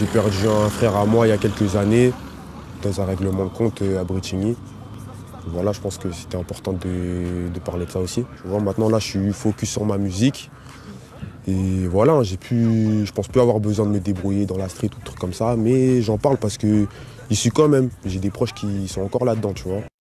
J'ai perdu un frère à moi il y a quelques années dans un règlement de compte à Bretigny. Voilà, je pense que c'était important de parler de ça aussi. Tu vois, maintenant là, je suis focus sur ma musique. Et voilà, je pense plus avoir besoin de me débrouiller dans la street ou trucs comme ça, mais j'en parle parce que j'y suis quand même. J'ai des proches qui sont encore là-dedans, tu vois.